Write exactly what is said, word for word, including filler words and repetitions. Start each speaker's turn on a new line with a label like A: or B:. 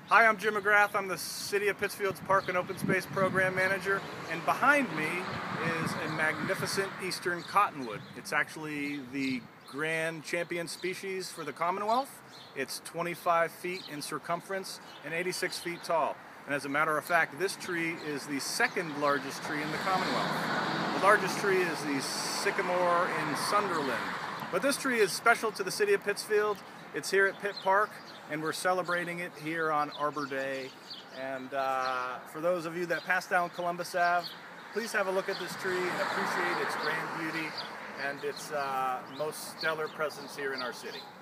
A: Hi, I'm Jim McGrath. I'm the City of Pittsfield's Park and Open Space Program Manager, and behind me is a magnificent eastern cottonwood. It's actually the grand champion species for the Commonwealth. It's twenty-five feet in circumference and eighty-six feet tall. And as a matter of fact, this tree is the second largest tree in the Commonwealth. The largest tree is the sycamore in Sunderland. But this tree is special to the City of Pittsfield. It's here at Pitt Park, and we're celebrating it here on Arbor Day. And uh, for those of you that pass down Columbus Avenue, please have a look at this tree and appreciate its grand beauty and its uh, most stellar presence here in our city.